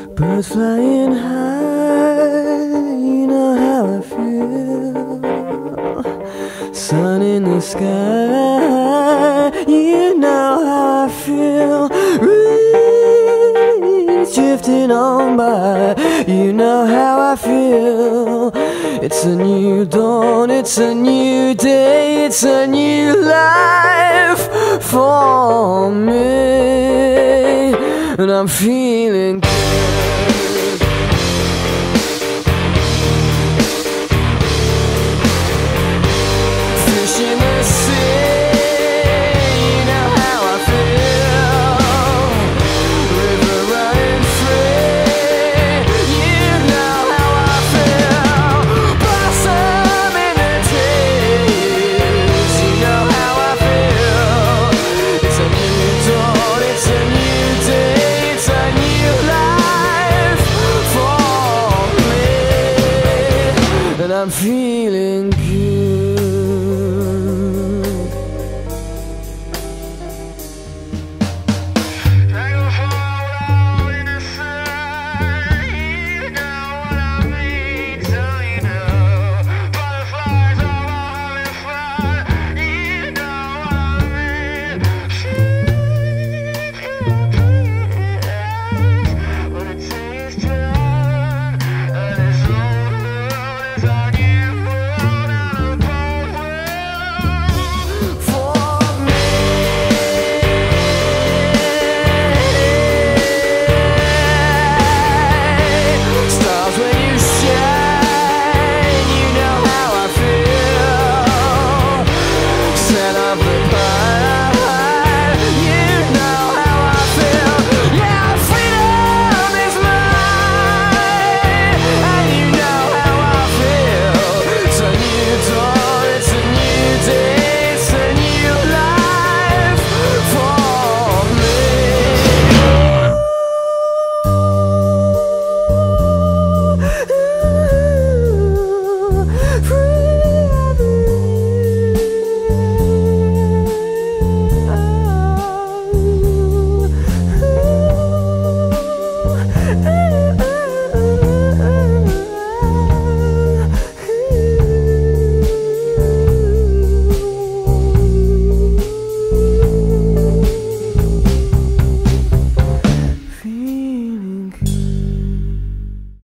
Birds flying high, you know how I feel. Sun in the sky, you know how I feel. Breeze drifting on by, you know how I feel. It's a new dawn, it's a new day, it's a new life for me, and I'm feeling good. Fish in the sea, you know how I feel. River running free, you know how I feel. Blossom in the trees, you know how I feel. It's a new dawn, it's a new day, it's a new life for me, and I'm feeling good.